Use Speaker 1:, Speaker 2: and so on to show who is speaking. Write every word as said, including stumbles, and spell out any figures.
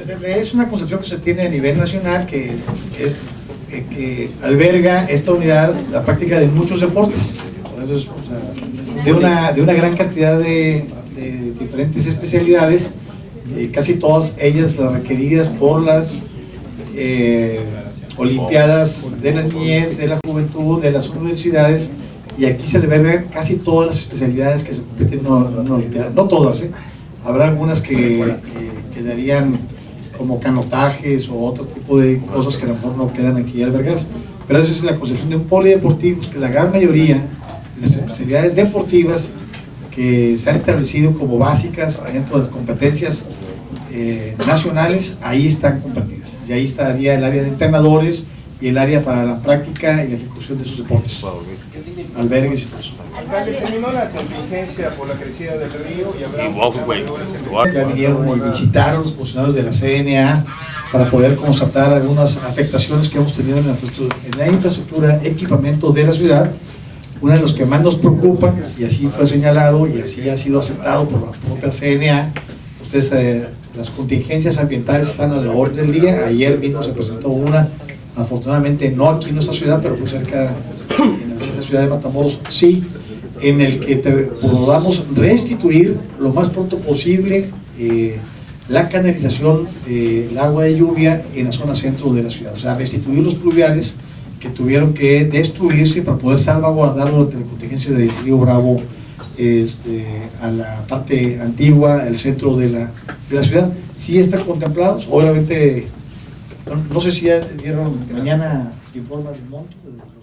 Speaker 1: Es una concepción que se tiene a nivel nacional que es eh, que alberga esta unidad la práctica de muchos deportes. Entonces, o sea, de, una, de una gran cantidad de, de diferentes especialidades, eh, casi todas ellas las requeridas por las eh, olimpiadas de la niñez, de la juventud, de las universidades, y aquí se albergan casi todas las especialidades que se compiten en una, en una olimpiada, no todas, ¿eh? Habrá algunas que, que quedarían como canotajes o otro tipo de cosas que a lo mejor no quedan aquí albergadas, pero esa es la concepción de un polideportivo, que la gran mayoría de las especialidades deportivas que se han establecido como básicas dentro de las competencias eh, nacionales, ahí están comprendidas, y ahí estaría el área de entrenadores y el área para la práctica y la ejecución de esos deportes, albergues y todo eso.
Speaker 2: Alcalde, terminó la contingencia por la crecida del río y habrá...
Speaker 1: Ya vinieron y visitaron los funcionarios de la C N A para poder constatar algunas afectaciones que hemos tenido en la, en la infraestructura, equipamiento de la ciudad. Una de los que más nos preocupa, y así fue señalado y así ha sido aceptado por la propia C N A, ustedes, eh, las contingencias ambientales están a la orden del día. Ayer mismo se presentó una, afortunadamente no aquí en nuestra ciudad, pero muy cerca en la ciudad de Matamoros, sí, en el que te, podamos restituir lo más pronto posible eh, la canalización del eh, agua de lluvia en la zona centro de la ciudad, o sea, restituir los pluviales que tuvieron que destruirse para poder salvaguardar durante la contingencia del río Bravo este, a la parte antigua, el centro de la, de la ciudad. Sí están contemplados, obviamente, no, no sé si ya dieron, mañana se informa el monto.